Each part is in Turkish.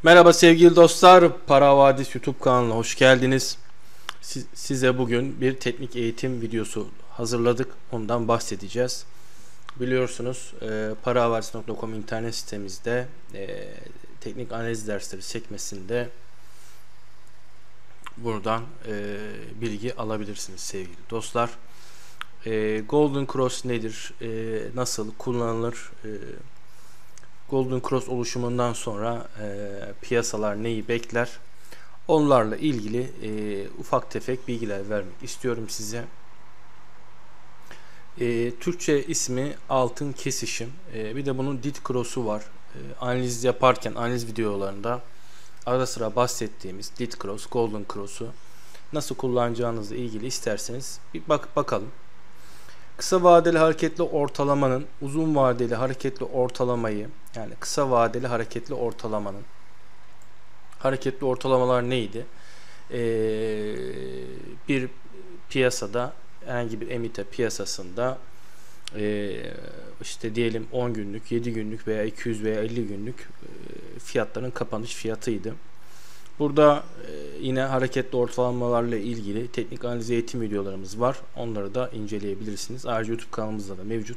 Merhaba sevgili dostlar, Para Vadisi YouTube kanalına hoş geldiniz. Size bugün bir teknik eğitim videosu hazırladık. Ondan bahsedeceğiz. Biliyorsunuz paravadisi.com internet sitemizde teknik analiz dersleri sekmesinde buradan bilgi alabilirsiniz sevgili dostlar. Golden Cross nedir? Nasıl kullanılır? Golden Cross oluşumundan sonra piyasalar neyi bekler? Onlarla ilgili ufak tefek bilgiler vermek istiyorum size. Türkçe ismi altın kesişim. Bir de bunun dit cross'u var. Analiz yaparken analiz videolarında ara sıra bahsettiğimiz dit cross, golden cross'u nasıl kullanacağınızla ilgili isterseniz bir bakalım. Kısa vadeli hareketli ortalamanın uzun vadeli hareketli ortalamayı, yani kısa vadeli hareketli ortalamanın hareketli ortalamalar neydi? Bir piyasada, herhangi bir emite piyasasında işte diyelim 10 günlük, 7 günlük veya 200 veya 50 günlük fiyatların kapanış fiyatıydı. Burada yine hareketli ortalamalarla ilgili teknik analiz eğitim videolarımız var. Onları da inceleyebilirsiniz. Ayrıca YouTube kanalımızda da mevcut.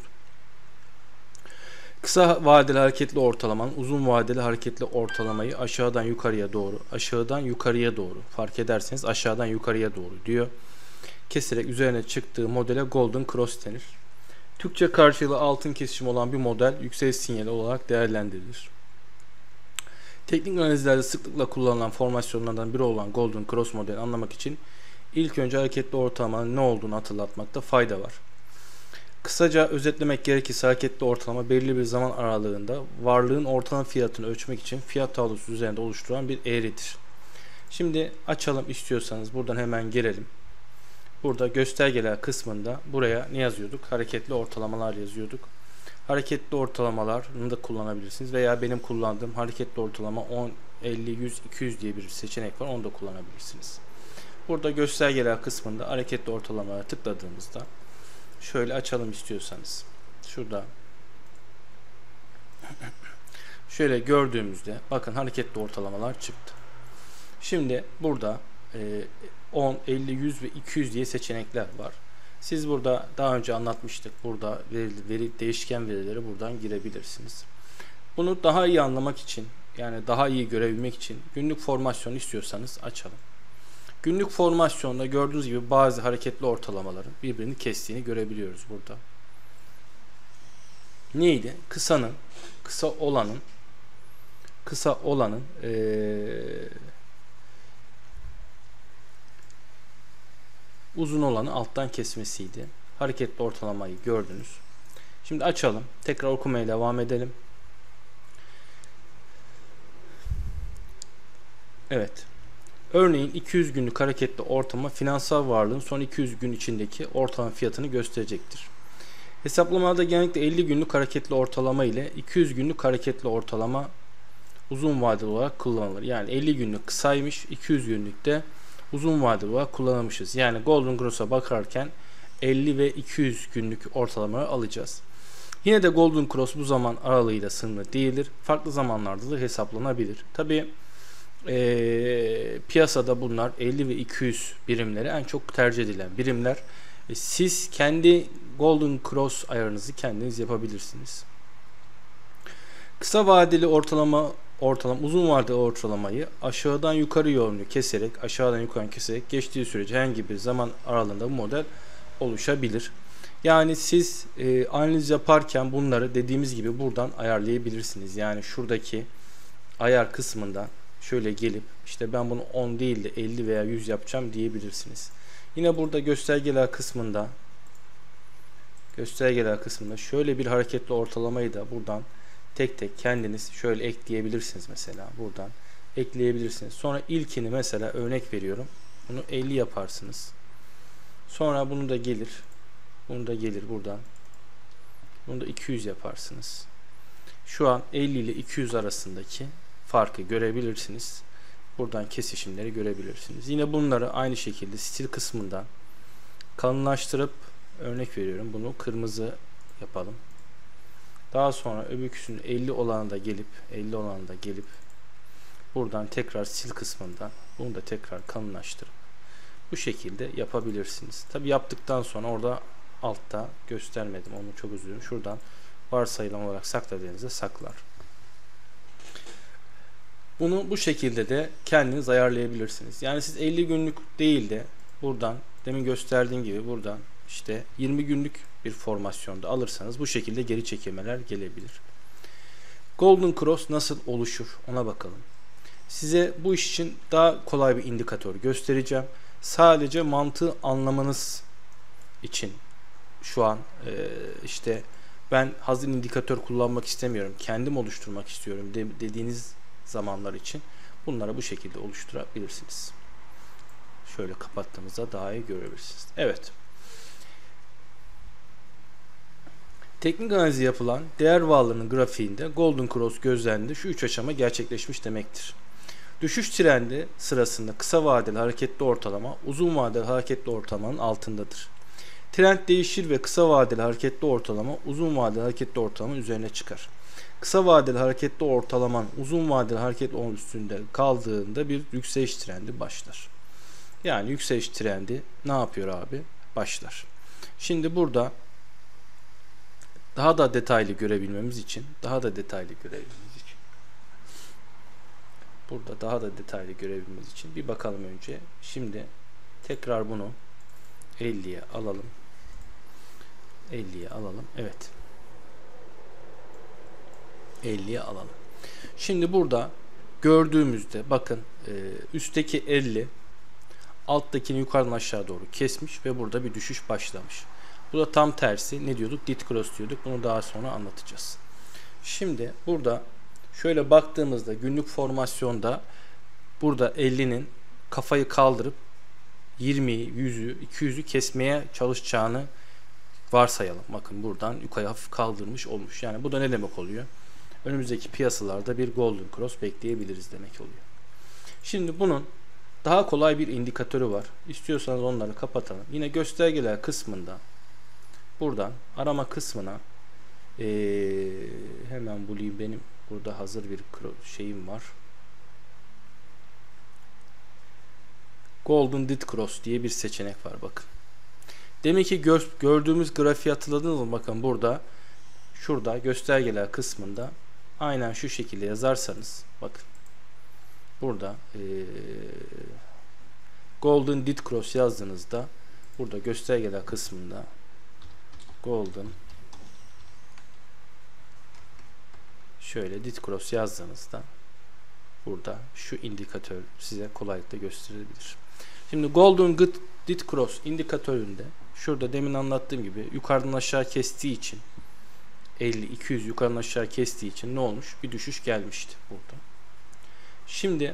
Kısa vadeli hareketli ortalamanın uzun vadeli hareketli ortalamayı aşağıdan yukarıya doğru fark ederseniz aşağıdan yukarıya doğru diyor. Keserek üzerine çıktığı modele Golden Cross denir. Türkçe karşılığı altın kesişim olan bir model yükseliş sinyali olarak değerlendirilir. Teknik analizlerde sıklıkla kullanılan formasyonlardan biri olan Golden Cross modelini anlamak için ilk önce hareketli ortalamanın ne olduğunu hatırlatmakta fayda var. Kısaca özetlemek gerekirse hareketli ortalama belirli bir zaman aralığında varlığın ortalama fiyatını ölçmek için fiyat tablosu üzerinde oluşturulan bir eğridir. Şimdi açalım istiyorsanız, buradan hemen gelelim. Burada göstergeler kısmında buraya ne yazıyorduk? Hareketli ortalamalar yazıyorduk. Hareketli ortalamalarını da kullanabilirsiniz veya benim kullandığım hareketli ortalama 10, 50, 100, 200 diye bir seçenek var. Onu da kullanabilirsiniz. Burada göstergeler kısmında hareketli ortalamalara tıkladığımızda şöyle açalım istiyorsanız. Şurada şöyle gördüğümüzde bakın hareketli ortalamalar çıktı. Şimdi burada 10, 50, 100 ve 200 diye seçenekler var. Siz burada daha önce anlatmıştık. Burada değişken verileri buradan girebilirsiniz. Bunu daha iyi anlamak için, yani daha iyi görebilmek için günlük formasyon istiyorsanız açalım. Günlük formasyonda gördüğünüz gibi bazı hareketli ortalamaların birbirini kestiğini görebiliyoruz burada. Neydi? Kısa olanın uzun olanı alttan kesmesiydi. Hareketli ortalamayı gördünüz. Şimdi açalım. Tekrar okumaya devam edelim. Evet. Örneğin 200 günlük hareketli ortalama finansal varlığın son 200 gün içindeki ortalama fiyatını gösterecektir. Hesaplamalarda genellikle 50 günlük hareketli ortalama ile 200 günlük hareketli ortalama uzun vadeli olarak kullanılır. Yani 50 günlük kısaymış, 200 günlük de uzun vadeli olarak kullanılmışız. Yani Golden Cross'a bakarken 50 ve 200 günlük ortalamaları alacağız. Yine de Golden Cross bu zaman aralığıyla sınırlı değildir. Farklı zamanlarda da hesaplanabilir. Tabi piyasada bunlar 50 ve 200 birimleri en çok tercih edilen birimler. Siz kendi Golden Cross ayarınızı kendiniz yapabilirsiniz. Kısa vadeli ortalama uzun vadeli ortalamayı aşağıdan yukarı yönlü keserek geçtiği sürece herhangi bir zaman aralığında bu model oluşabilir. Yani siz analiz yaparken bunları dediğimiz gibi buradan ayarlayabilirsiniz. Yani şuradaki ayar kısmından şöyle gelip işte ben bunu 10 değil de 50 veya 100 yapacağım diyebilirsiniz. Yine burada göstergeler kısmında şöyle bir hareketli ortalamayı da buradan tek tek kendiniz şöyle ekleyebilirsiniz, mesela buradan ekleyebilirsiniz. Sonra ilkini, mesela örnek veriyorum, bunu 50 yaparsınız. Sonra bunu da gelir buradan. Bunu da 200 yaparsınız. Şu an 50 ile 200 arasındaki farkı görebilirsiniz. Buradan kesişimleri görebilirsiniz. Yine bunları aynı şekilde stil kısmından kalınlaştırıp, örnek veriyorum, bunu kırmızı yapalım. Daha sonra öbürküsünün 50 olanında gelip buradan tekrar sil kısmından bunu da tekrar kalınlaştırıp bu şekilde yapabilirsiniz. Tabi yaptıktan sonra orada altta göstermedim, onu çok özür dilerim. Şuradan varsayılan olarak sakladığınızda saklar. Bunu bu şekilde de kendiniz ayarlayabilirsiniz. Yani siz 50 günlük değil de buradan demin gösterdiğim gibi buradan işte 20 günlük bir formasyonda alırsanız bu şekilde geri çekilmeler gelebilir. Golden Cross nasıl oluşur ona bakalım. Size bu iş için daha kolay bir indikatör göstereceğim. Sadece mantığı anlamanız için şu an işte ben hazır indikatör kullanmak istemiyorum, kendim oluşturmak istiyorum dediğiniz zamanlar için bunları bu şekilde oluşturabilirsiniz. Şöyle kapattığımızda daha iyi görebilirsiniz. Evet. Teknik analizi yapılan değer varlığının grafiğinde Golden Cross gözlendiğinde şu üç aşama gerçekleşmiş demektir. Düşüş trendi sırasında kısa vadeli hareketli ortalama uzun vadeli hareketli ortalamanın altındadır. Trend değişir ve kısa vadeli hareketli ortalama uzun vadeli hareketli ortalamanın üzerine çıkar. Kısa vadeli hareketli ortalamanın uzun vadeli hareketli üstünde kaldığında bir yükseliş trendi başlar. Yani yükseliş trendi ne yapıyor abi? Başlar. Şimdi burada daha da detaylı görebilmemiz için bir bakalım önce. Şimdi tekrar bunu 50'ye alalım. Evet. 50'ye alalım. Şimdi burada gördüğümüzde bakın üstteki 50 alttakini yukarıdan aşağı doğru kesmiş ve burada bir düşüş başlamış. Bu da tam tersi. Ne diyorduk? Dit cross diyorduk. Bunu daha sonra anlatacağız. Şimdi burada şöyle baktığımızda günlük formasyonda burada 50'nin kafayı kaldırıp 20'yi, 100'ü, 200'ü kesmeye çalışacağını varsayalım. Bakın buradan yukarı hafif kaldırmış olmuş. Yani bu da ne demek oluyor? Önümüzdeki piyasalarda bir Golden Cross bekleyebiliriz demek oluyor. Şimdi bunun daha kolay bir indikatörü var. İstiyorsanız onları kapatalım. Yine göstergeler kısmında buradan arama kısmına hemen bulayım, benim burada hazır bir şeyim var. Golden Dit Cross diye bir seçenek var bakın. Demek ki gördüğümüz grafiği hatırladınız mı? Bakın burada şurada göstergeler kısmında aynen şu şekilde yazarsanız bakın burada Golden Dit Cross yazdığınızda burada göstergeler kısmında Golden şöyle Dit Cross yazdığınızda burada şu indikatör size kolaylıkla gösterilebilir. Şimdi Golden Dit Cross indikatöründe şurada demin anlattığım gibi yukarıdan aşağı kestiği için 50-200 yukarıdan aşağı kestiği için ne olmuş? Bir düşüş gelmişti burada. Şimdi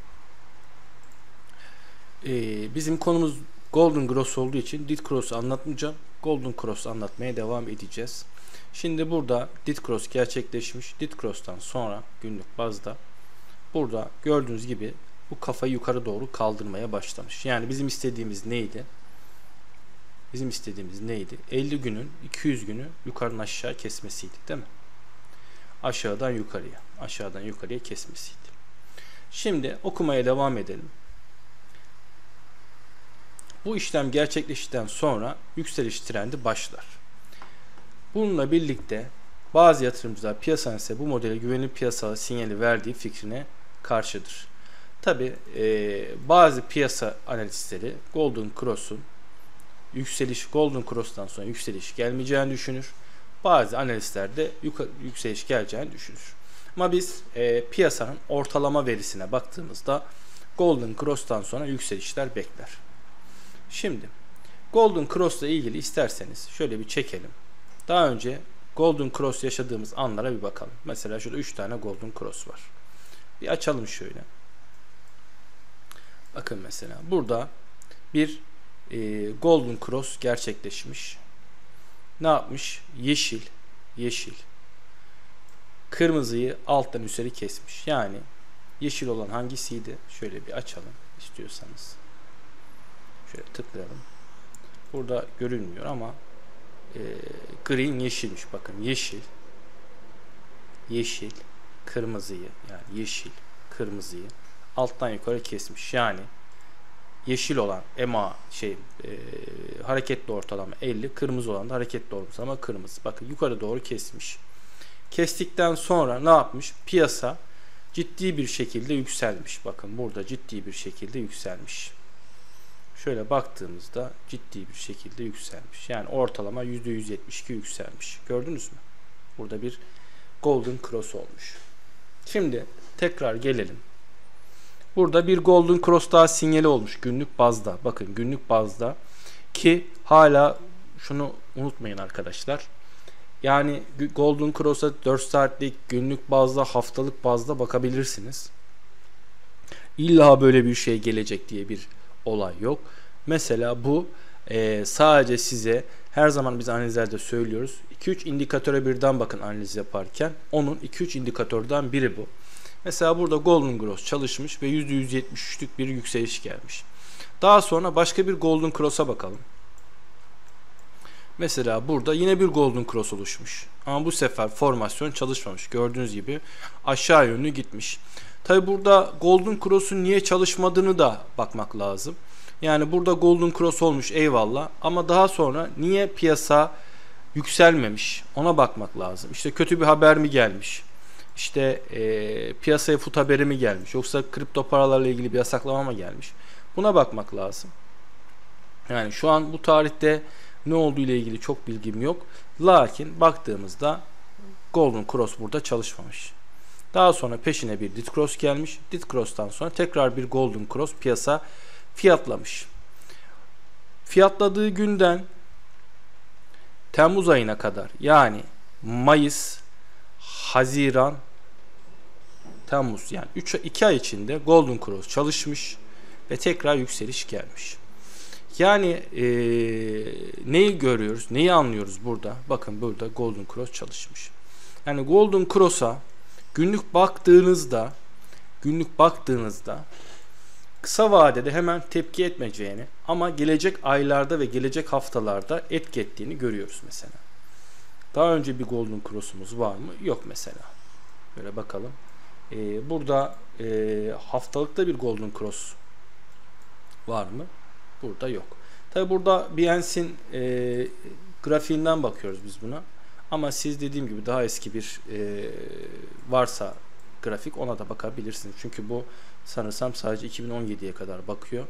bizim konumuz Golden Cross olduğu için Dit Cross'u anlatmayacağım. Golden Cross anlatmaya devam edeceğiz. Şimdi burada Dit Cross gerçekleşmiş. Dit Cross'tan sonra günlük bazda burada gördüğünüz gibi bu kafayı yukarı doğru kaldırmaya başlamış. Yani bizim istediğimiz neydi? 50 günün 200 günü yukarıdan aşağı kesmesiydi, değil mi? Aşağıdan yukarıya kesmesiydi. Şimdi okumaya devam edelim. Bu işlem gerçekleştikten sonra yükseliş trendi başlar. Bununla birlikte bazı yatırımcılar piyasanın ise bu modele güvenilir piyasa sinyali verdiği fikrine karşıdır. Tabi bazı piyasa analistleri Golden Cross'un Golden Cross'tan sonra yükseliş gelmeyeceğini düşünür. Bazı analistler de yükseliş geleceğini düşünür. Ama biz piyasanın ortalama verisine baktığımızda Golden Cross'tan sonra yükselişler bekler. Şimdi Golden Cross ile ilgili isterseniz şöyle bir çekelim. Daha önce Golden Cross yaşadığımız anlara bir bakalım. Mesela şurada 3 tane Golden Cross var. Bir açalım şöyle. Bakın mesela burada bir Golden Cross gerçekleşmiş. Ne yapmış? Yeşil. Kırmızıyı alttan üzeri kesmiş. Yani yeşil olan hangisiydi? Şöyle bir açalım istiyorsanız. Şöyle tıklayalım. Burada görünmüyor ama green yeşilmiş. Bakın yeşil, kırmızıyı yani yeşil, kırmızıyı alttan yukarı kesmiş. Yani yeşil olan EMA hareketli ortalama 50, kırmızı olan da hareketli ortalama kırmızı. Bakın yukarı doğru kesmiş. Kestikten sonra ne yapmış? Piyasa ciddi bir şekilde yükselmiş. Bakın burada ciddi bir şekilde yükselmiş. Şöyle baktığımızda ciddi bir şekilde yükselmiş. Yani ortalama %172 yükselmiş. Gördünüz mü? Burada bir golden cross olmuş. Şimdi tekrar gelelim. Burada bir golden cross daha sinyali olmuş günlük bazda. Bakın günlük bazda ki hala şunu unutmayın arkadaşlar. Yani golden cross'a 4 saatlik, günlük bazda, haftalık bazda bakabilirsiniz. İlla böyle bir şey gelecek diye bir olay yok. Mesela bu sadece size her zaman biz analizlerde söylüyoruz. 2-3 indikatöre birden bakın analiz yaparken. Onun 2-3 indikatörden biri bu. Mesela burada golden cross çalışmış ve %173'lük bir yükseliş gelmiş. Daha sonra başka bir golden cross'a bakalım. Mesela burada yine bir golden cross oluşmuş. Ama bu sefer formasyon çalışmamış. Gördüğünüz gibi aşağı yönlü gitmiş. Tabi burada golden cross'un niye çalışmadığını da bakmak lazım. Yani burada golden cross olmuş eyvallah. Ama daha sonra niye piyasa yükselmemiş ona bakmak lazım. İşte kötü bir haber mi gelmiş? İşte piyasaya fut haberi mi gelmiş? Yoksa kripto paralarla ilgili bir yasaklama mı gelmiş? Buna bakmak lazım. Yani şu an bu tarihte ne olduğu ile ilgili çok bilgim yok. Lakin baktığımızda golden cross burada çalışmamış. Daha sonra peşine bir dit cross gelmiş. Dit cross'tan sonra tekrar bir golden cross piyasa fiyatlamış. Fiyatladığı günden Temmuz ayına kadar yani Mayıs, Haziran, Temmuz yani 2 ay içinde golden cross çalışmış ve tekrar yükseliş gelmiş. Yani neyi görüyoruz, neyi anlıyoruz burada? Bakın burada golden cross çalışmış. Yani golden cross'a günlük baktığınızda kısa vadede hemen tepki etmeyeceğini ama gelecek aylarda ve gelecek haftalarda etki ettiğini görüyoruz mesela. Daha önce bir golden cross'umuz var mı? Yok mesela. Böyle bakalım. Burada haftalıkta bir golden cross var mı? Burada yok. Tabi burada Binance'in grafiğinden bakıyoruz biz buna. Ama siz dediğim gibi daha eski bir varsa grafik ona da bakabilirsiniz. Çünkü bu sanırsam sadece 2017'ye kadar bakıyor.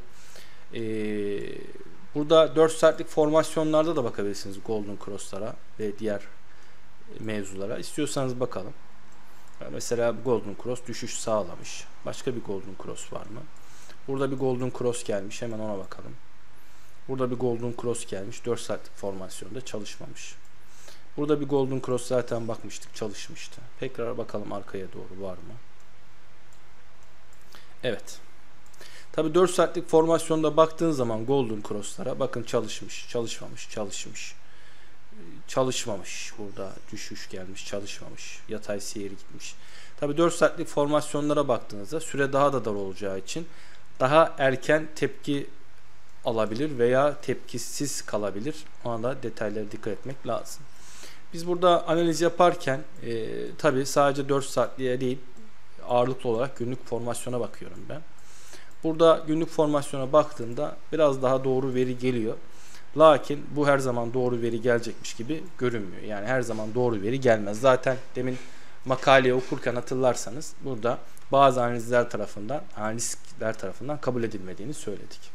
Burada 4 saatlik formasyonlarda da bakabilirsiniz golden cross'lara ve diğer mevzulara. İstiyorsanız bakalım. Mesela golden cross düşüş sağlamış. Başka bir golden cross var mı? Burada bir golden cross gelmiş. Hemen ona bakalım. Burada bir golden cross gelmiş. 4 saatlik formasyonda çalışmamış. Burada bir golden cross zaten bakmıştık. Çalışmıştı. Tekrar bakalım arkaya doğru var mı? Evet. Tabi 4 saatlik formasyonda baktığın zaman golden cross'lara bakın çalışmış, çalışmamış, çalışmış. Çalışmamış. Burada düşüş gelmiş, çalışmamış. Yatay seyir gitmiş. Tabi 4 saatlik formasyonlara baktığınızda süre daha da dar olacağı için daha erken tepki alabilir veya tepkisiz kalabilir. Ona da detaylara dikkat etmek lazım. Biz burada analiz yaparken tabi sadece 4 saatliğe değil ağırlıklı olarak günlük formasyona bakıyorum ben. Burada günlük formasyona baktığımda biraz daha doğru veri geliyor. Lakin bu her zaman doğru veri gelecekmiş gibi görünmüyor. Yani her zaman doğru veri gelmez. Zaten demin makaleyi okurken hatırlarsanız burada bazı analistler tarafından kabul edilmediğini söyledik.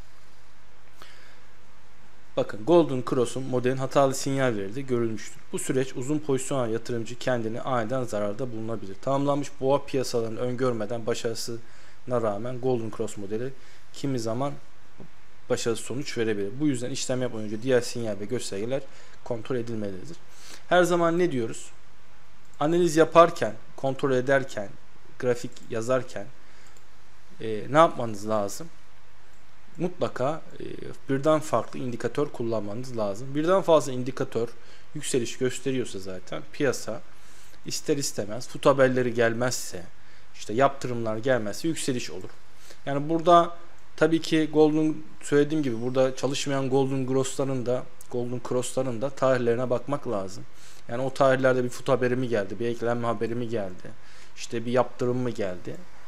Bakın golden cross'un modelin hatalı sinyal verildiği görülmüştür. Bu süreç uzun pozisyon alan yatırımcı kendini aniden zararda bulunabilir. Tamamlanmış boğa piyasalarını öngörmeden başarısına rağmen golden cross modeli kimi zaman başarısız sonuç verebilir. Bu yüzden işlem yapmadan önce diğer sinyal ve göstergeler kontrol edilmelidir. Her zaman ne diyoruz? Analiz yaparken, kontrol ederken, grafik yazarken ne yapmanız lazım? Mutlaka birden farklı indikatör kullanmanız lazım. Birden fazla indikatör yükseliş gösteriyorsa zaten piyasa ister istemez fut haberleri gelmezse, işte yaptırımlar gelmezse yükseliş olur. Yani burada tabii ki söylediğim gibi burada çalışmayan golden cross'ların da tarihlerine bakmak lazım. Yani o tarihlerde bir fut haberi mi geldi, bir eklenme haberi mi geldi, işte bir yaptırım mı geldi.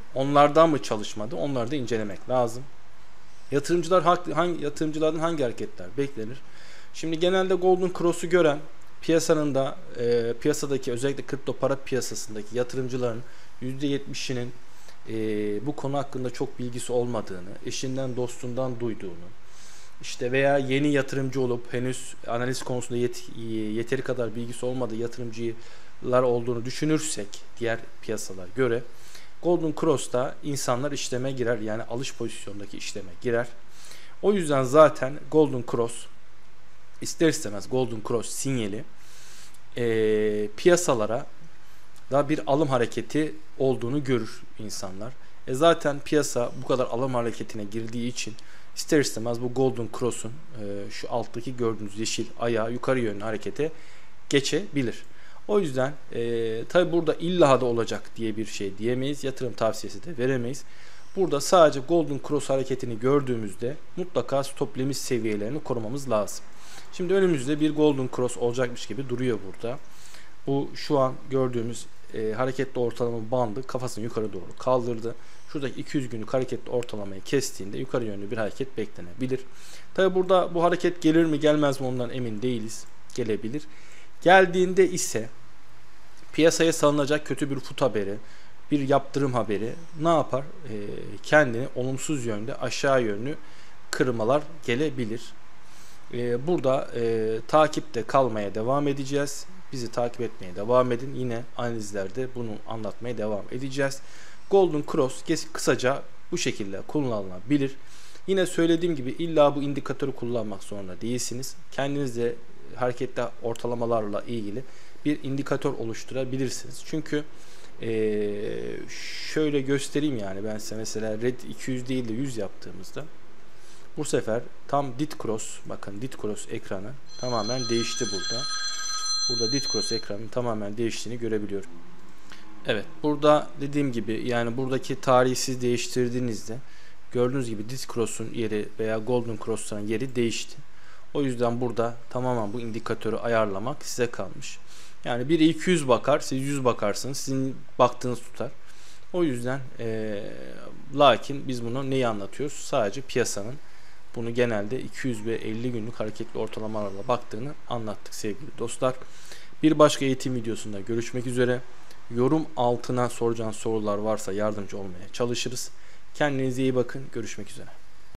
Onlardan mı çalışmadı? Onları da incelemek lazım. Yatırımcılardan hangi hareketler beklenir? Şimdi genelde Golden Cross'u gören piyasanın da piyasadaki özellikle kripto para piyasasındaki yatırımcıların %70'inin bu konu hakkında çok bilgisi olmadığını, eşinden dostundan duyduğunu, işte veya yeni yatırımcı olup henüz analiz konusunda yeteri kadar bilgisi olmadığı yatırımcılar olduğunu düşünürsek diğer piyasalara göre Golden Cross'ta insanlar işleme girer, yani alış pozisyondaki işleme girer. O yüzden zaten Golden Cross ister istemez Golden Cross sinyali piyasalara da bir alım hareketi olduğunu görür insanlar. Zaten piyasa bu kadar alım hareketine girdiği için ister istemez bu Golden Cross'un şu alttaki gördüğünüz yeşil ayağı yukarı yönlü harekete geçebilir. O yüzden tabi burada illa da olacak diye bir şey diyemeyiz. Yatırım tavsiyesi de veremeyiz. Burada sadece Golden Cross hareketini gördüğümüzde mutlaka stop limit seviyelerini korumamız lazım. Şimdi önümüzde bir Golden Cross olacakmış gibi duruyor burada. Bu şu an gördüğümüz hareketli ortalama bandı kafasını yukarı doğru kaldırdı. Şuradaki 200 günlük hareketli ortalamayı kestiğinde yukarı yönlü bir hareket beklenebilir. Tabi burada bu hareket gelir mi gelmez mi ondan emin değiliz. Gelebilir. Geldiğinde ise piyasaya salınacak kötü bir fut haberi, bir yaptırım haberi ne yapar? Kendini olumsuz yönde aşağı yönlü kırmalar gelebilir. Burada takipte kalmaya devam edeceğiz. Bizi takip etmeye devam edin. Yine analizlerde bunu anlatmaya devam edeceğiz. Golden Cross kısaca bu şekilde kullanılabilir. Yine söylediğim gibi illa bu indikatörü kullanmak zorunda değilsiniz. Kendiniz de hareketli ortalamalarla ilgili bir indikatör oluşturabilirsiniz. Çünkü şöyle göstereyim, yani ben size mesela Red 200 değil de 100 yaptığımızda bu sefer tam dit cross, bakın dit cross ekranı tamamen değişti burada. Burada dit cross ekranının tamamen değiştiğini görebiliyorum. Evet, burada dediğim gibi yani buradaki tarihi siz değiştirdiğinizde gördüğünüz gibi dit cross'un yeri veya golden cross'un yeri değişti. O yüzden burada tamamen bu indikatörü ayarlamak size kalmış. Yani biri 200 bakar, siz 100 bakarsınız, sizin baktığınız tutar. O yüzden lakin biz bunu neyi anlatıyoruz? Sadece piyasanın bunu genelde 200 ve 50 günlük hareketli ortalamalarla baktığını anlattık sevgili dostlar. Bir başka eğitim videosunda görüşmek üzere. Yorum altına soracağınız sorular varsa yardımcı olmaya çalışırız. Kendinize iyi bakın. Görüşmek üzere.